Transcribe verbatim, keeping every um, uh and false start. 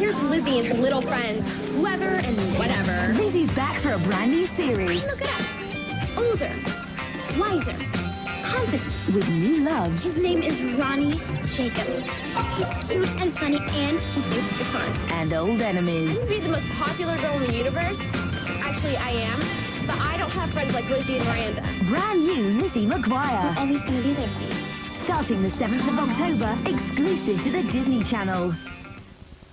Here's Lizzie and her little friends, whoever and whatever. Lizzie's back for a brand new series. Look at us. Older, wiser, confident. With new loves. His name is Ronnie Jacobs. He's cute and funny and he's the fun. And old enemies. I be the most popular girl in the universe. Actually, I am. But I don't have friends like Lizzie and Miranda. Brand new Lizzie McGuire. I'm always gonna be there for you. Starting the seventh of October, exclusive to the Disney Channel.